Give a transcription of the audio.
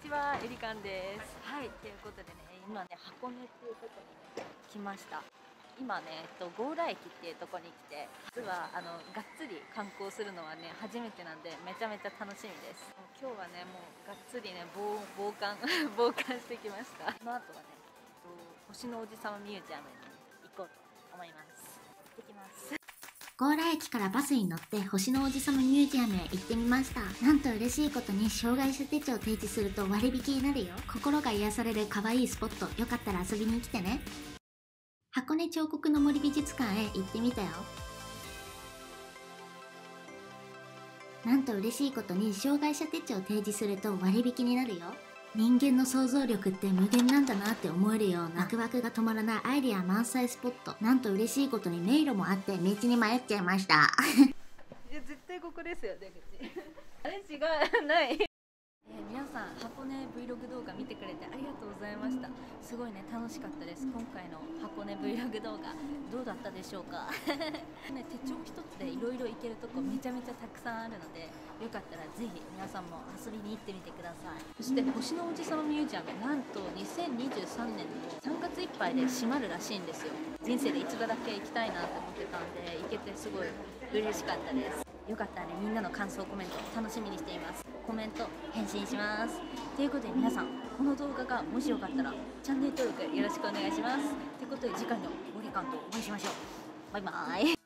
ちは、エリカンです。はい、ということでね、今ね、箱根っていうところに、ね、来ました。今ね、強羅駅っていうところに来て、実はがっつり観光するのはね、初めてなんで、めちゃめちゃ楽しみです。今日はね、もうがっつりね、傍観傍観してきました。この後はね、星の王子様ミュージアムに行こうと思います。行ってきます。 強羅駅からバスに乗って星の王子様ミュージアムへ行ってみました。なんと嬉しいことに障害者手帳を提示すると割引になるよ。心が癒される可愛いスポット、よかったら遊びに来てね。箱根彫刻の森美術館へ行ってみたよ。なんと嬉しいことに障害者手帳を提示すると割引になるよ。人間の想像力って無限なんだなって思えるようなワクワクが止まらないアイデア満載スポット。なんと嬉しいことに迷路もあって道に迷っちゃいました。 いや、絶対ここですよ、出口。あれ違う、ない。皆さん、箱根 Vlog 動画見てくれてありがとうございました。すごいね、楽しかったです。今回の箱根 Vlog 動画どうだったでしょうか。ね、手帳一つでいろいろ行けるとこめちゃめちゃたくさんあるので、よかったらぜひ皆さんも遊びに行ってみてください。そして星の王子様ミュージアム、なんと2023年の3月いっぱいで閉まるらしいんですよ。人生で一度だけ行きたいなって思ってたんで、行けてすごい嬉しかったです。よかったらね、みんなの感想コメント楽しみにしています。コメント返信します。ということで皆さん、この動画がもしよかったらチャンネル登録よろしくお願いします。ということで次回のゴリカンとお会いしましょう。バイバーイ。